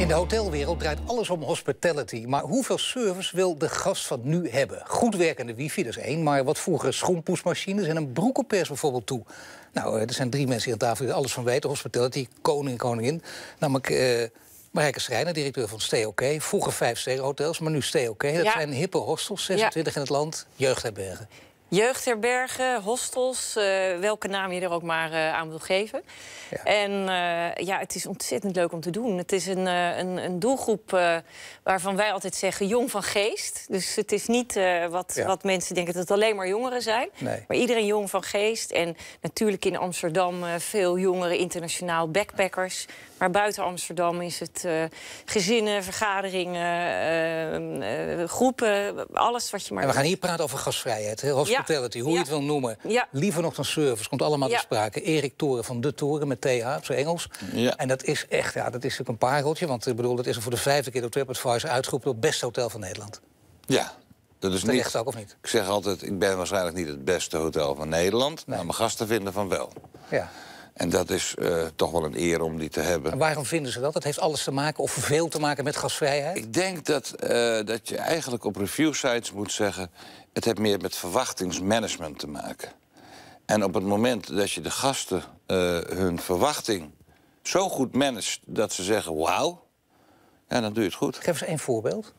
In de hotelwereld draait alles om hospitality. Maar hoeveel service wil de gast van nu hebben? Goed werkende wifi, dat is één. Maar wat voegen schoenpoetsmachines en een broekenpers bijvoorbeeld toe? Nou, er zijn 3 mensen hier aan tafel die er alles van weten. Hospitality, koning en koningin. Namelijk Marijke Schrijner, directeur van Stay OK. Vroeger 5-sterrenhotels, maar nu Stay OK. Dat zijn hippe hostels, 26 in het land, jeugdherbergen. Jeugdherbergen, hostels, welke naam je er ook maar aan wil geven. Ja. En het is ontzettend leuk om te doen. Het is een doelgroep waarvan wij altijd zeggen jong van geest. Dus het is niet wat mensen denken dat het alleen maar jongeren zijn. Nee. Maar iedereen jong van geest. En natuurlijk in Amsterdam veel jongeren, internationaal backpackers. Maar buiten Amsterdam is het gezinnen, vergaderingen, groepen, alles wat je maar... En we gaan hier praten over gastvrijheid, hospitality, hoe je het wil noemen. Ja. Liever nog dan service, komt allemaal ter sprake. Erik Toren van De Toren, met TH, op zijn Engels. Ja. En dat is echt, dat is natuurlijk een pareltje. Want ik bedoel, dat is er voor de 5e keer door TripAdvisor uitgeroepen tot beste hotel van Nederland. Ja. Dat is niet, ook of niet? Ik zeg altijd, ik ben waarschijnlijk niet het beste hotel van Nederland. Nee. Maar mijn gasten vinden van wel. Ja. En dat is toch wel een eer om die te hebben. En waarom vinden ze dat? Dat heeft alles te maken, of veel te maken met gastvrijheid? Ik denk dat je eigenlijk op reviewsites moet zeggen... het heeft meer met verwachtingsmanagement te maken. En op het moment dat je de gasten hun verwachting zo goed managt... dat ze zeggen, wauw, dan doe je het goed. Geef eens 1 voorbeeld.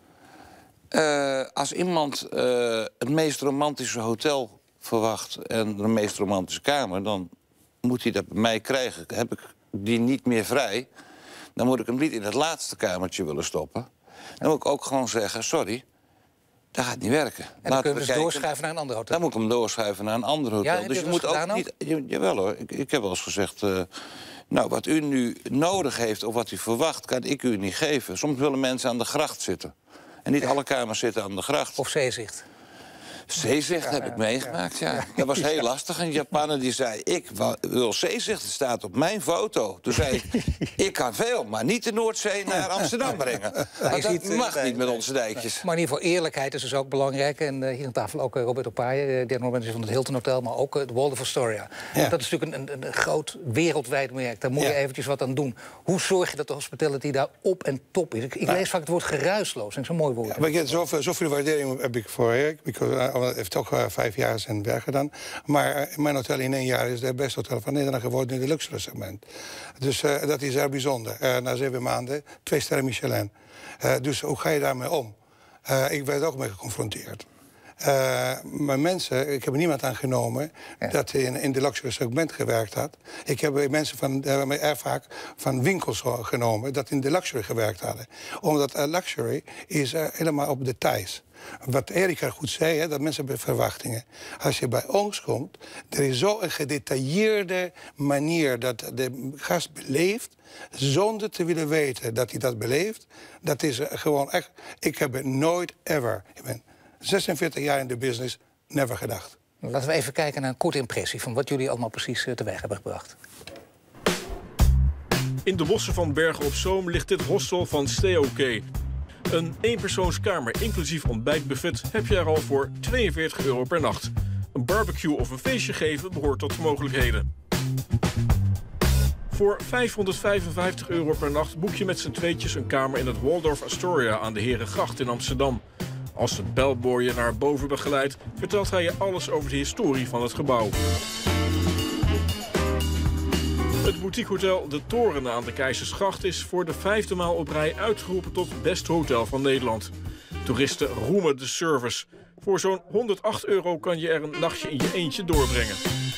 Als iemand het meest romantische hotel verwacht... en de meest romantische kamer... dan moet hij dat bij mij krijgen. Heb ik die niet meer vrij... dan moet ik hem niet in het laatste kamertje willen stoppen. Dan moet ik ook gewoon zeggen, sorry, dat gaat niet werken. En dan kunnen we dus doorschuiven naar een ander hotel? Dan moet ik hem doorschuiven naar een ander hotel. Ja, dus je moet ook niet... Jawel hoor, ik heb wel eens gezegd... nou, wat u nu nodig heeft of wat u verwacht, kan ik u niet geven. Soms willen mensen aan de gracht zitten. En niet alle kamers zitten aan de gracht. Of zeezicht. Zeezicht heb ik meegemaakt, ja. Dat was heel lastig. Een Japaner die zei, ik wil zeezicht, het staat op mijn foto. Toen zei ik, ik kan veel, maar niet de Noordzee naar Amsterdam brengen. Dat mag niet met onze dijkjes. Maar in ieder geval eerlijkheid is dus ook belangrijk. En hier aan tafel ook Robert Opaje, derde manager van het Hilton Hotel... maar ook het Waldorf Astoria. Ja. Dat is natuurlijk een groot wereldwijd merk. Daar moet je eventjes wat aan doen. Hoe zorg je dat de hospitality daar op en top is? Ik lees vaak het woord geruisloos, en zo'n mooi woord. Ja, zoveel waardering heb ik voor Erik. Heeft ook 5 jaar zijn werk gedaan. Maar mijn hotel in 1 jaar is het beste hotel van Nederland geworden in het luxury segment. Dus dat is heel bijzonder. Na 7 maanden, 2 sterren Michelin. Dus hoe ga je daarmee om? Ik werd ook mee geconfronteerd. Maar mensen, ik heb niemand aangenomen dat in de luxury segment gewerkt had. Ik heb mensen erg vaak van winkels genomen dat in de luxury gewerkt hadden. Omdat luxury is helemaal op details. Wat Erika goed zei, dat mensen hebben verwachtingen. Als je bij ons komt, er is zo'n gedetailleerde manier dat de gast beleeft, zonder te willen weten dat hij dat beleeft. Dat is gewoon echt... Ik heb het nooit, ever... Ik ben 46 jaar in de business, never gedacht. Laten we even kijken naar een korte impressie van wat jullie allemaal precies teweeg hebben gebracht. In de bossen van Bergen op Zoom ligt dit hostel van Stay OK. Een eenpersoonskamer inclusief ontbijtbuffet heb je er al voor €42 per nacht. Een barbecue of een feestje geven behoort tot de mogelijkheden. Voor €555 per nacht boek je met z'n tweetjes een kamer in het Waldorf Astoria aan de Herengracht in Amsterdam. Als de bellboy je naar boven begeleidt, vertelt hij je alles over de historie van het gebouw. Het boutiquehotel De Toren aan de Keizersgracht is voor de 5e maal op rij uitgeroepen tot beste hotel van Nederland. Toeristen roemen de service. Voor zo'n €108 kan je er een nachtje in je eentje doorbrengen.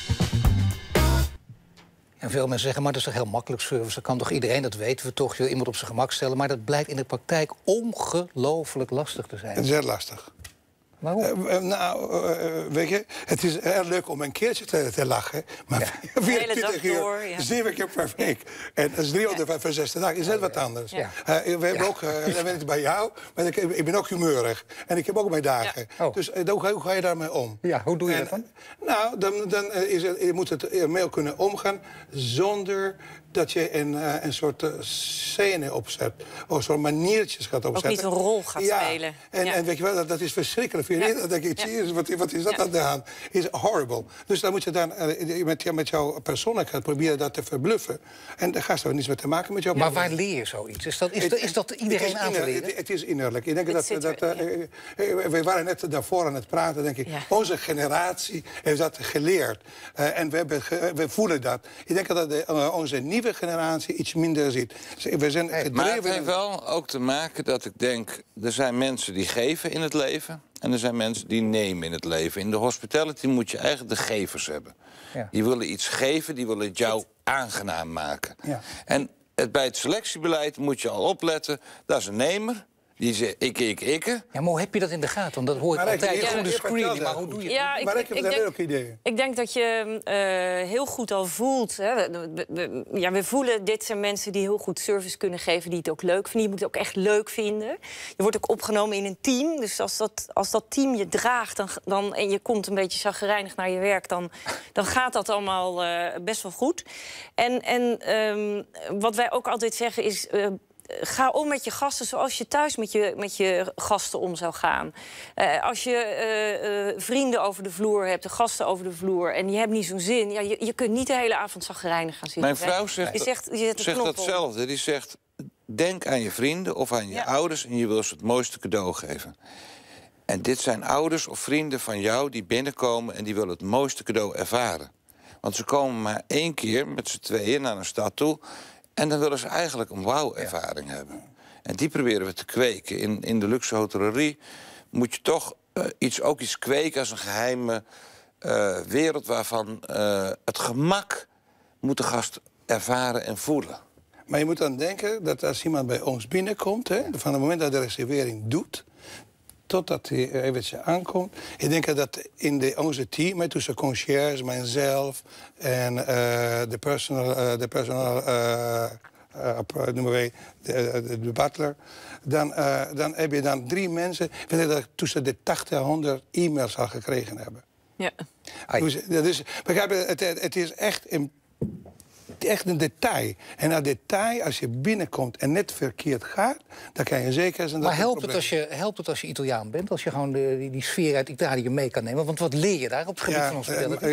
En veel mensen zeggen, maar dat is toch heel makkelijk service. Dat kan toch iedereen, dat weten we toch. Je wil iemand op zijn gemak stellen. Maar dat blijkt in de praktijk ongelooflijk lastig te zijn. Het is heel lastig. Waarom? Weet je, het is erg leuk om een keertje te lachen. Maar 24 uur, 7 keer per week. En dat is 365 dagen, is net wat anders. Ja. We hebben ook, dat weet ik bij jou, maar ik ben ook humeurig. En ik heb ook mijn dagen. Ja. Dus hoe ga je daarmee om? Ja, hoe doe je dat dan? Nou, dan is het, je moet het ermee kunnen omgaan zonder dat je een soort scène opzet. Of zo'n maniertjes gaat opzetten. Ook niet een rol gaat spelen. En weet je wel, dat is verschrikkelijk geïnspireerd. Dan denk ik, jezus, wat is dat aan de hand? Is horrible. Dus dan moet je dan met jouw persoonlijkheid proberen dat te verbluffen. En daar gaat er niets mee te maken met jou. Maar waar leer je zoiets? Is dat iedereen aan te leren? Het is innerlijk. Ik denk we waren net daarvoor aan het praten, denk ik. Ja. Onze generatie heeft dat geleerd. En we voelen dat. Ik denk dat onze nieuwe generatie iets minder ziet. We zijn maar het heeft wel ook te maken dat ik denk, er zijn mensen die geven in het leven en er zijn mensen die nemen in het leven. In de hospitality moet je eigenlijk de gevers hebben. Ja. Die willen iets geven, die willen het jou aangenaam maken. Ja. En bij het selectiebeleid moet je al opletten, dat is een nemer. Die zegt ik. Ja, maar hoe heb je dat in de gaten? Want dat hoor ik altijd. Goede screening, maar hoe doe je het? Ja, ik denk dat je heel goed al voelt. Hè. We voelen, dit zijn mensen die heel goed service kunnen geven, die het ook leuk vinden. Je moet het ook echt leuk vinden. Je wordt ook opgenomen in een team. Dus als dat team je draagt en je komt een beetje chagrijnig naar je werk, dan gaat dat allemaal best wel goed. En wat wij ook altijd zeggen is, ga om met je gasten zoals je thuis met je gasten om zou gaan. Als je vrienden over de vloer hebt, de gasten over de vloer, en je hebt niet zo'n zin, ja, je kunt niet de hele avond chagrijnig gaan zitten. Mijn vrouw zegt datzelfde. Die zegt, denk aan je vrienden of aan je ouders en je wil ze het mooiste cadeau geven. En dit zijn ouders of vrienden van jou die binnenkomen en die willen het mooiste cadeau ervaren. Want ze komen maar 1 keer met z'n tweeën naar een stad toe en dan willen ze eigenlijk een wauw-ervaring hebben. En die proberen we te kweken. In de luxe hotellerie moet je toch iets kweken als een geheime wereld waarvan het gemak moet de gast ervaren en voelen. Maar je moet dan denken dat als iemand bij ons binnenkomt, hè, van het moment dat de reservering doet, totdat hij eventjes aankomt. Ik denk dat in onze team, tussen conciërge, mijzelf en de butler, dan heb je dan 3 mensen. Ik denk dat ik tussen de 80 en 100 e-mails al gekregen hebben. Ja. Dus begrijp je, het is echt een detail. En dat detail, als je binnenkomt en net verkeerd gaat, dan kan je zeker zijn dat. Maar helpt het als je Italiaan bent? Als je gewoon die sfeer uit Italië mee kan nemen? Want wat leer je daar op het gebied van hospitality?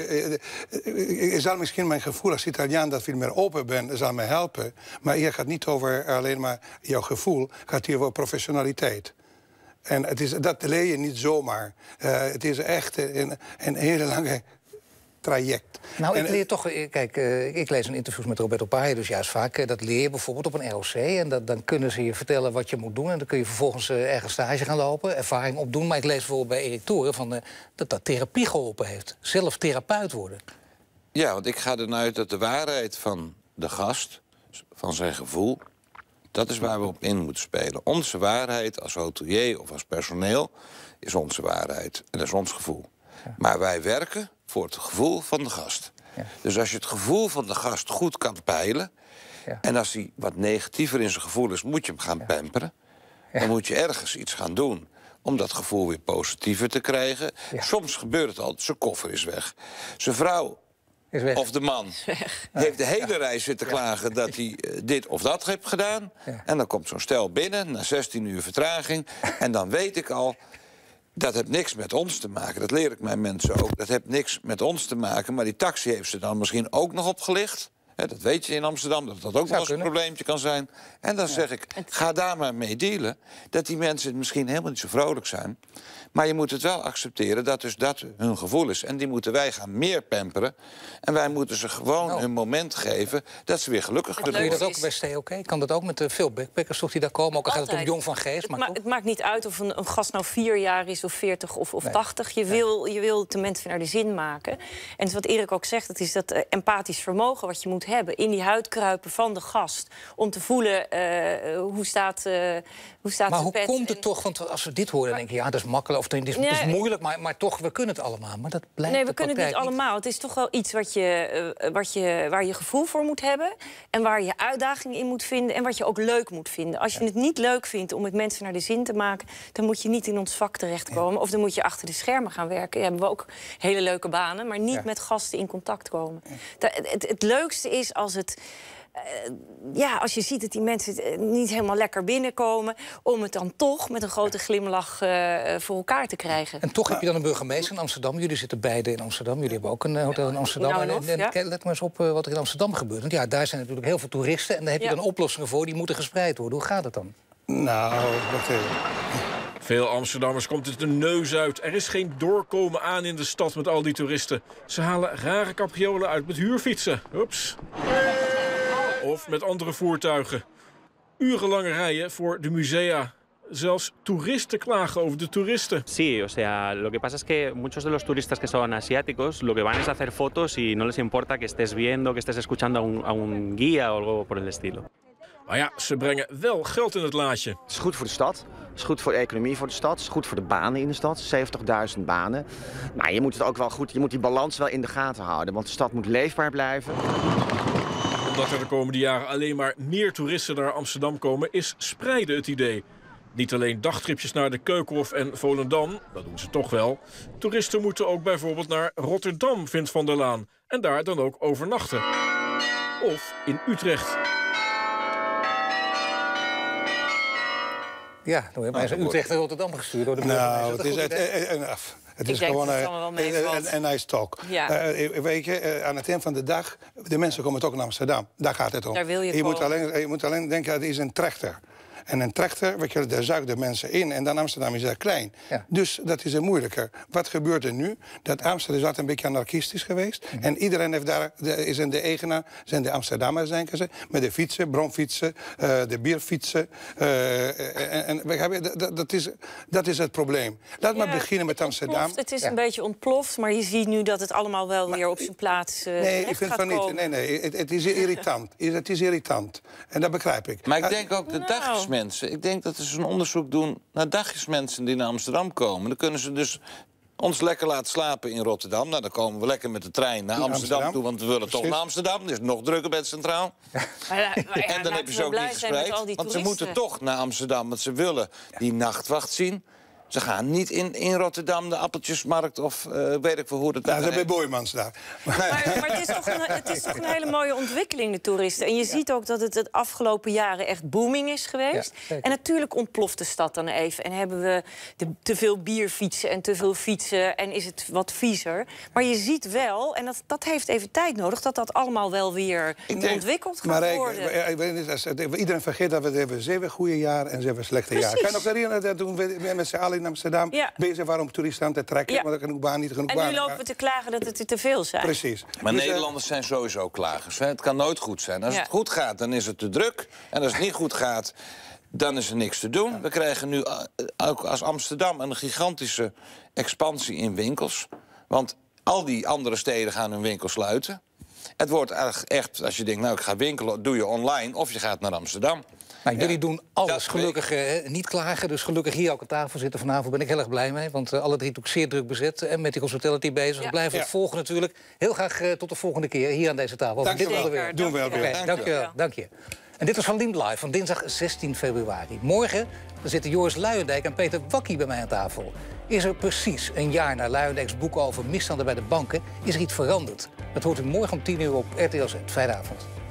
Ik zal misschien mijn gevoel als Italiaan dat veel meer open ben, zal mij helpen. Maar hier gaat niet over alleen maar jouw gevoel, gaat hier over professionaliteit. En dat leer je niet zomaar. Het is echt een hele lange traject. Nou, ik leer toch. Kijk, ik lees een interviews met Roberto Paje, dus juist vaak. Dat leer je bijvoorbeeld op een ROC. En dan kunnen ze je vertellen wat je moet doen. En dan kun je vervolgens ergens stage gaan lopen, ervaring opdoen. Maar ik lees bijvoorbeeld bij Erik Toren dat therapie geholpen heeft. Zelf therapeut worden. Ja, want ik ga ervan uit dat de waarheid van de gast, van zijn gevoel, dat is waar we op in moeten spelen. Onze waarheid als hotelier of als personeel is onze waarheid. En dat is ons gevoel. Ja. Maar wij werken voor het gevoel van de gast. Ja. Dus als je het gevoel van de gast goed kan peilen, ja, en als hij wat negatiever in zijn gevoel is, moet je hem gaan pamperen. Ja. Dan moet je ergens iets gaan doen om dat gevoel weer positiever te krijgen. Ja. Soms gebeurt het al, zijn koffer is weg. Zijn vrouw of de man heeft de hele reis zitten klagen dat hij dit of dat heeft gedaan. Ja. En dan komt zo'n stel binnen, na 16 uur vertraging. En dan weet ik al, dat heeft niks met ons te maken. Dat leer ik mijn mensen ook. Dat heeft niks met ons te maken. Maar die taxi heeft ze dan misschien ook nog opgelicht. Dat weet je in Amsterdam, dat ook wel eens een probleempje kan zijn. En dan zeg ik, ga daar maar mee dealen. Dat die mensen misschien helemaal niet zo vrolijk zijn. Maar je moet het wel accepteren dat dat hun gevoel is. En die moeten wij gaan meer pamperen. En wij moeten ze gewoon een moment geven dat ze weer gelukkig kunnen worden. Kun je dat ook bij Stay-OK? Kan dat ook met veel backpackers toch die daar komen? Ook al gaat het om jong van geest. Het maakt niet uit of een gast nou 4 jaar is of 40 of 80. Je wil de mensen naar de zin maken. En wat Erik ook zegt, het is dat empathisch vermogen wat je moet hebben in die huid kruipen van de gast. Om te voelen hoe staat maar hoe komt het toch? Want als we dit horen, dan denk je, ja, dat is makkelijk. Of het is moeilijk, maar toch, we kunnen het allemaal. Maar dat blijkt we kunnen het niet allemaal. Het is toch wel iets waar je gevoel voor moet hebben. En waar je uitdaging in moet vinden. En wat je ook leuk moet vinden. Als je het niet leuk vindt om met mensen naar de zin te maken, dan moet je niet in ons vak terechtkomen. Of dan moet je achter de schermen gaan werken. Ja, hebben we ook hele leuke banen, maar niet met gasten in contact komen. Het leukste is als het ja, als je ziet dat die mensen niet helemaal lekker binnenkomen, om het dan toch met een grote glimlach voor elkaar te krijgen. En toch heb je dan een burgemeester in Amsterdam. Jullie zitten beide in Amsterdam. Jullie hebben ook een hotel in Amsterdam. En let maar eens op wat er in Amsterdam gebeurt. Want ja, daar zijn natuurlijk heel veel toeristen. En daar heb je dan oplossingen voor. Die moeten gespreid worden. Hoe gaat het dan? Nou, wacht even. Veel Amsterdammers komt het de neus uit. Er is geen doorkomen aan in de stad met al die toeristen. Ze halen rare capriolen uit met huurfietsen. Oeps. Of met andere voertuigen. Urenlange rijen voor de musea. Zelfs toeristen klagen over de toeristen. Sí, o sea, lo que pasa es que muchos de los turistas que son asiáticos lo que van es hacer fotos y no les importa que estés viendo, que estés escuchando a un guía o algo por el estilo. Maar ja, ze brengen wel geld in het laadje. Het is goed voor de stad, het is goed voor de economie voor de stad, het is goed voor de banen in de stad, 70.000 banen. Maar je moet het ook wel goed, je moet die balans wel in de gaten houden, want de stad moet leefbaar blijven. Omdat er de komende jaren alleen maar meer toeristen naar Amsterdam komen, is spreiden het idee. Niet alleen dagtripjes naar de Keukenhof en Volendam, dat doen ze toch wel. Toeristen moeten ook bijvoorbeeld naar Rotterdam, vindt Van der Laan. En daar dan ook overnachten. Of in Utrecht. Ja, dan heb je mij eens Utrecht en Rotterdam gestuurd door de burgemeester. Nou, het is gewoon een nice talk. Ja. Weet je, aan het eind van de dag, de mensen komen toch naar Amsterdam. Daar gaat het om. Daar wil je moet alleen denken, het is een trechter. En een trechter, weet je, daar zuigt de mensen in. En dan Amsterdam is heel klein. Ja. Dus dat is moeilijker. Wat gebeurt er nu? Dat Amsterdam is altijd een beetje anarchistisch geweest. En iedereen heeft daar, is de eigenaar, zijn de Amsterdammers, denken ze. Met de fietsen, bromfietsen, de bierfietsen. Dat is het probleem. Laat maar beginnen met Amsterdam. Het is een beetje ontploft, maar je ziet nu dat het allemaal wel weer op zijn plaats nee, ik vind van niet. Nee, het is irritant. Het is irritant. En dat begrijp ik. Maar ik denk ook de dagjesmensen. Ik denk dat ze een onderzoek doen naar dagjesmensen die naar Amsterdam komen. Dan kunnen ze dus ons lekker laten slapen in Rotterdam. Nou, dan komen we lekker met de trein naar Amsterdam toe, want we willen toch naar Amsterdam. Het is nog drukker bij het Centraal. En dan heb je ze ook niet gespreid. Want ze moeten toch naar Amsterdam, want ze willen die nachtwacht zien. Ze gaan niet in Rotterdam, de appeltjesmarkt of weet ik veel hoe dat... Ja, ze hebben Boijmans daar. Maar het is toch een hele mooie ontwikkeling, de toeristen. En je ziet ook dat het de afgelopen jaren echt booming is geweest. Ja, en natuurlijk ontploft de stad dan even. En hebben we te veel bierfietsen en te veel fietsen en is het wat viezer. Maar je ziet wel, en dat heeft even tijd nodig, dat allemaal wel weer ontwikkeld gaat worden. Iedereen vergeet dat we hebben 7 goede jaar en 7 slechte jaar. Kan je nog herinneren dat toen we met z'n allen in Amsterdam bezig waren om toeristen aan te trekken. Ja. Maar er genoeg baan, niet genoeg baan. En nu lopen we te klagen dat het er te veel zijn. Precies. Maar dus, Nederlanders zijn sowieso klagers. Hè? Het kan nooit goed zijn. Als het goed gaat, dan is het te druk. En als het niet goed gaat, dan is er niks te doen. We krijgen nu ook als Amsterdam een gigantische expansie in winkels. Want al die andere steden gaan hun winkels sluiten. Het wordt echt, als je denkt, nou ik ga winkelen, doe je online of je gaat naar Amsterdam. Nou, jullie doen alles, gelukkig niet klagen. Dus gelukkig hier ook aan tafel zitten vanavond ben ik heel erg blij mee. Want alle drie ook zeer druk bezet en met die hospitality bezig. We blijven het volgen natuurlijk. Heel graag tot de volgende keer hier aan deze tafel. Dank je wel. Doen we wel weer. Dank je. En dit was Van Liemt Live van dinsdag 16 februari. Morgen zitten Joris Luijendijk en Peter Wakkie bij mij aan tafel. Is er precies een jaar na Luijendijks boek over misstanden bij de banken, is er iets veranderd? Dat hoort u morgen om 10 uur op RTL Z. Fijne avond.